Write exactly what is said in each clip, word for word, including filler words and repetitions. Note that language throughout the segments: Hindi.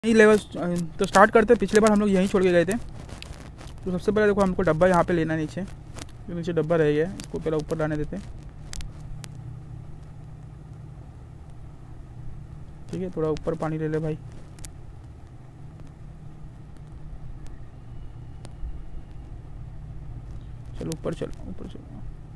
यही लेवल तो स्टार्ट करते। पिछले बार हम लोग यहीं छोड़ के गए थे। तो सबसे पहले देखो हमको डब्बा यहाँ पे लेना है। नीचे जो नीचे डब्बा रह गया इसको पहले ऊपर लाने देते हैं। ठीक है, थोड़ा ऊपर पानी ले ले भाई। चलो ऊपर चलो, ऊपर चलो।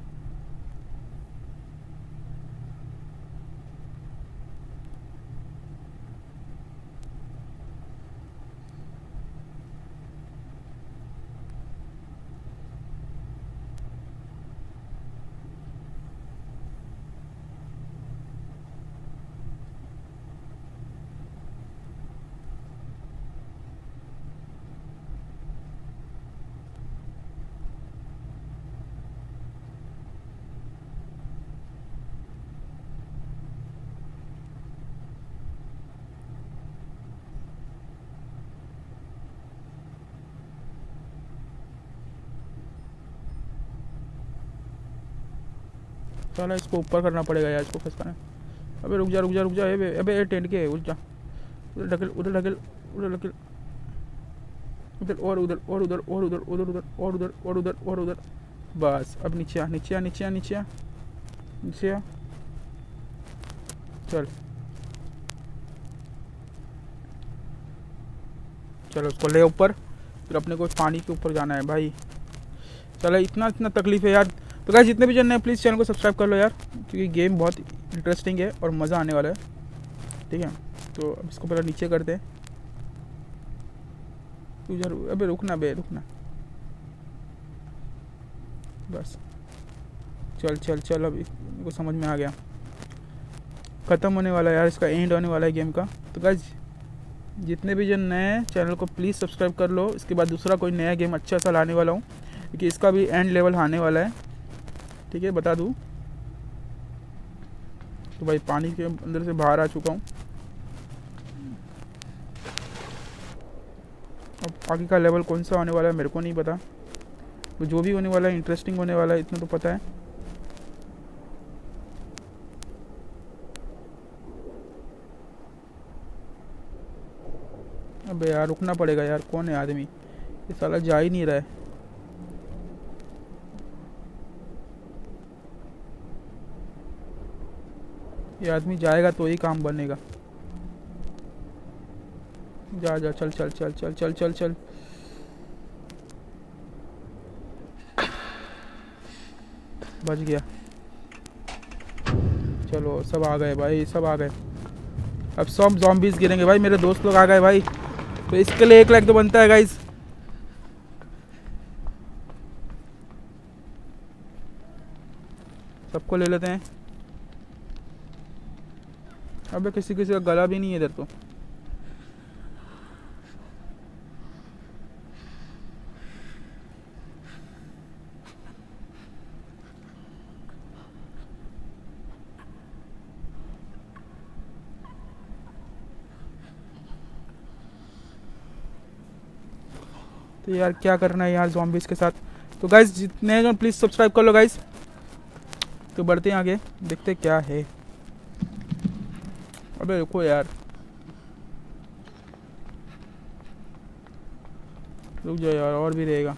चलो इसको ऊपर करना पड़ेगा यार, इसको फंसाना। अबे रुक जा रुक जा रुक जा। अबे अबे टेंट के उठ जा। उधर ढकेल उधर ढकेल उधर ढकेल उधर और उधर और उधर और उधर उधर उधर और उधर और उधर और उधर। बस अब नीचे आ नीचे आ नीचे आ नीचे आ नीचे आ। चल चलो उसको ले ऊपर। फिर अपने को पानी के ऊपर जाना है भाई। चलो इतना इतना तकलीफ है यार। तो गाइस जितने भी जन हैं प्लीज़ चैनल को सब्सक्राइब कर लो यार, क्योंकि गेम बहुत इंटरेस्टिंग है और मज़ा आने वाला है। ठीक है, तो अब इसको पहले नीचे करते हैं। उधर अबे रुकना बे रुकना। बस चल चल चल। अब को समझ में आ गया, ख़त्म होने वाला है यार, इसका एंड होने वाला है गेम का। तो गाइस जितने भी जन नए चैनल को प्लीज़ सब्सक्राइब कर लो। इसके बाद दूसरा कोई नया गेम अच्छा सा लाने वाला हूँ, क्योंकि इसका भी एंड लेवल आने वाला है। ठीक है, बता दूँ तो भाई पानी के अंदर से बाहर आ चुका हूँ। अब आगे का लेवल कौन सा होने वाला है मेरे को नहीं पता। तो जो भी होने वाला है इंटरेस्टिंग होने वाला है, इतना तो पता है। अबे यार रुकना पड़ेगा यार। कौन है आदमी? ये साला जा ही नहीं रहा है। ये आदमी जाएगा तो ही काम बनेगा। जा जा चल चल चल चल चल चल चल। बच गया। चलो सब आ गए भाई, सब आ गए। अब सब ज़ॉम्बीज़ गिरेंगे भाई। मेरे दोस्त लोग आ गए भाई, तो इसके लिए एक लाइक तो बनता है गाइस। सबको ले लेते हैं। अबे किसी किसी का गला भी नहीं है इधर तो। तो यार क्या करना है यार ज़ॉम्बीज़ के साथ। तो गाइस जितने जो प्लीज़ सब्सक्राइब कर लो गाइस। तो बढ़ते हैं आगे, देखते क्या है। अबे रुको यार, रुक जाओ यार, और भी रहेगा।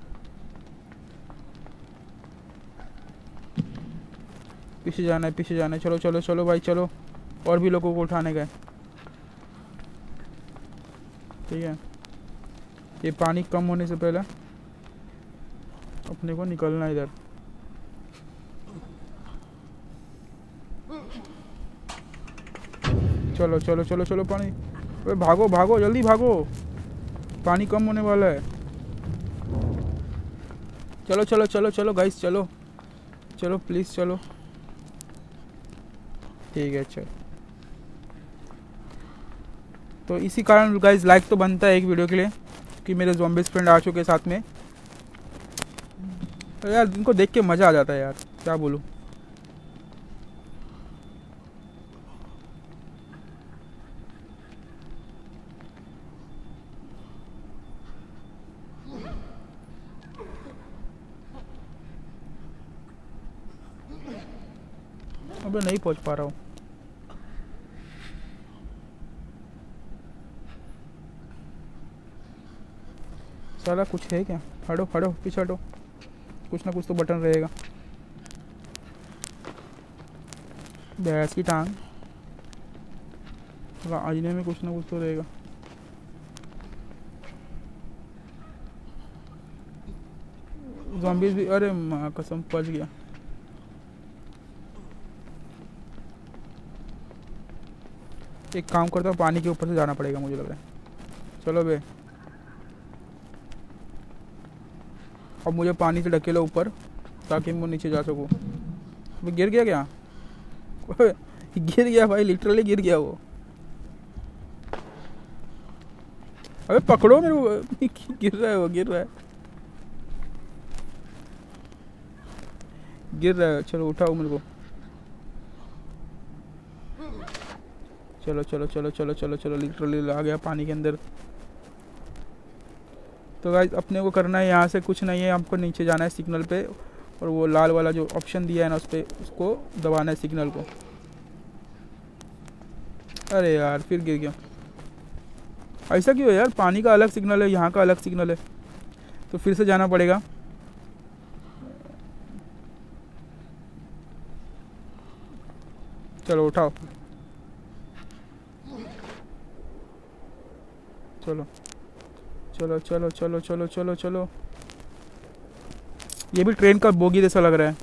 पीछे जाना है पीछे जाना है। चलो चलो चलो भाई चलो, और भी लोगों को उठाने गए। ठीक है, ये पानी कम होने से पहले अपने को निकलना है इधर। चलो चलो चलो चलो पानी। अरे भागो भागो जल्दी भागो, पानी कम होने वाला है। चलो चलो चलो चलो गाइस चलो चलो प्लीज़ चलो। ठीक है चलो। तो इसी कारण गाइस लाइक तो बनता है एक वीडियो के लिए, कि मेरे ज़ॉम्बीज़ फ्रेंड आ चुके साथ में। तो यार इनको देख के मज़ा आ जाता है यार, क्या बोलूँ। अबे नहीं पहुंच पा रहा हूँ। साला कुछ है क्या? हटो हटो पीछे हटो, कुछ ना कुछ तो बटन रहेगा। भैंस की टांग, आईने में कुछ ना कुछ तो रहेगा। ज़ॉम्बीज़ भी, अरे माँ कसम पच गया। एक काम करता हूँ, पानी के ऊपर से जाना पड़ेगा मुझे लग रहा है। चलो बे, अब मुझे पानी से ढकेलो ऊपर ताकि मैं नीचे जा सकूँ। वो गिर गया क्या? गिर गया भाई, लिटरली गिर गया वो। अबे पकड़ो मेरे को। गिर रहा है वो, गिर रहा है, गिर रहा है। चलो उठाओ मेरे को। चलो चलो चलो चलो चलो चलो, लिटरली आ गया पानी के अंदर। तो गाइस अपने को करना है, यहाँ से कुछ नहीं है, हमको नीचे जाना है सिग्नल पे, और वो लाल वाला जो ऑप्शन दिया है ना उस पर, उसको दबाना है सिग्नल को। अरे यार फिर गिर गया। ऐसा क्यों है यार? पानी का अलग सिग्नल है, यहाँ का अलग सिग्नल है, तो फिर से जाना पड़ेगा। चलो उठाओ, चलो चलो चलो चलो चलो चलो चलो। ये भी ट्रेन का बोगी जैसा लग रहा है।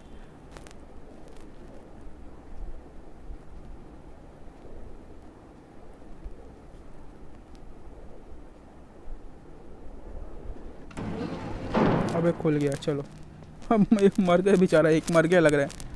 अबे खुल गया, चलो। हम एक मर गए बेचारा, एक मर गया लग रहा है।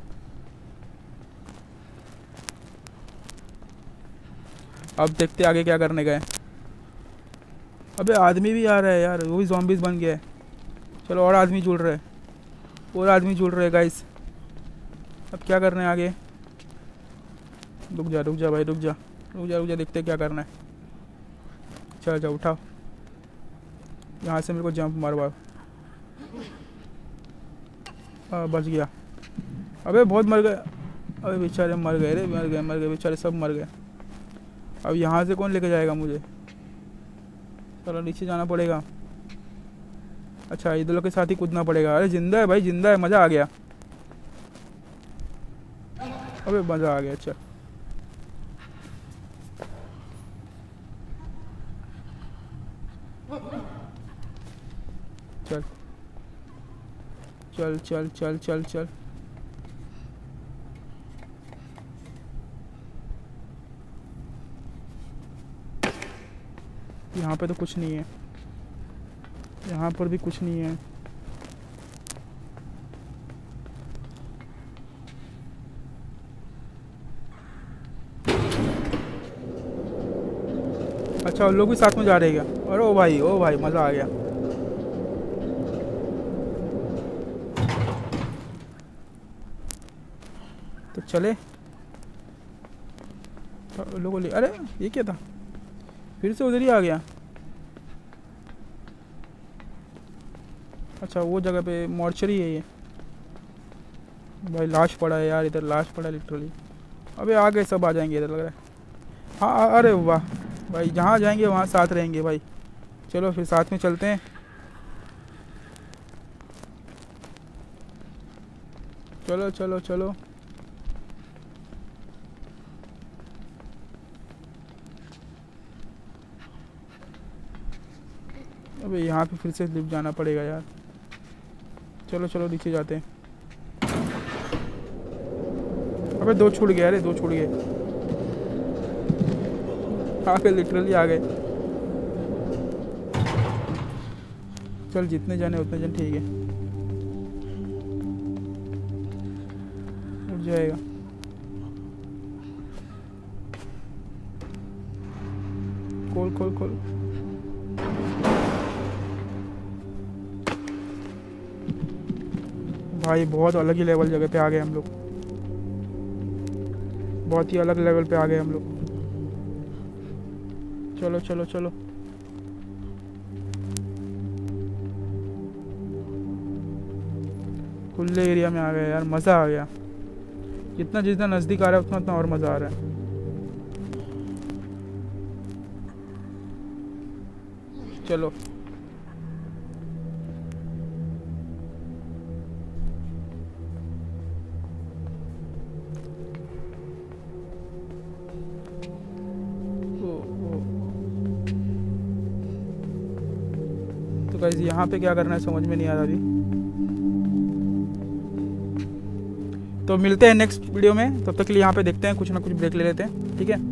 अब देखते आगे क्या करने गए। अबे आदमी भी आ रहा है यार, वो भी ज़ॉम्बीज़ बन गया है। चलो और आदमी जुड़ रहे हैं, और आदमी जुड़ रहे हैं गाइस। अब क्या करना है आगे? रुक जा रुक जा भाई, रुक जा रुक जा रुक जा, देखते क्या करना है। चल जा उठाओ, यहाँ से मेरे को जंप मारवाओ। हाँ बच गया। अबे बहुत मर गए, अबे बेचारे मर गए रे, मर गए मर गए बेचारे, सब मर गए। अब यहाँ से कौन लेके जाएगा मुझे? चलो नीचे जाना पड़ेगा। अच्छा इधर लोग के साथ ही कूदना पड़ेगा। अरे जिंदा है भाई, जिंदा है, मज़ा आ गया। अबे मज़ा आ गया। अच्छा चल चल चल चल चल चल। यहाँ पे तो कुछ नहीं है, यहाँ पर भी कुछ नहीं है। अच्छा उन लोग भी साथ में जा रहे हैं क्या? अरे ओ भाई ओ भाई मज़ा आ गया। तो चले तो लोगों ले। अरे ये क्या था? फिर से उधर ही आ गया। अच्छा वो जगह पे मॉर्चरी है ये। भाई लाश पड़ा है यार, इधर लाश पड़ा है लिटरली। अबे आ गए, सब आ जाएंगे इधर लग रहा है। हाँ अरे वाह भाई, जहाँ जाएंगे वहाँ साथ रहेंगे भाई। चलो फिर साथ में चलते हैं। चलो चलो चलो। अबे यहाँ पे फिर से लिफ्ट जाना पड़ेगा यार। चलो चलो नीचे जाते हैं। अबे दो छूट गए, अरे दो छूट गए। आ गए, लिटरली आ गए। चल जितने जाने उतने जन ठीक है, उठ जाएगा। खोल खोल खोल। भाई बहुत अलग ही लेवल जगह पे आ गए हम लोग, बहुत ही अलग लेवल पे आ गए हम लोग। चलो चलो चलो। खुले एरिया में आ गए यार, मज़ा आ गया। जितना जितना नज़दीक आ रहा है उतना उतना और मज़ा आ रहा है। चलो गाइस यहाँ पे क्या करना है समझ में नहीं आ रहा अभी। तो मिलते हैं नेक्स्ट वीडियो में, तब तक के लिए यहाँ पे देखते हैं, कुछ ना कुछ ब्रेक ले लेते हैं, ठीक है।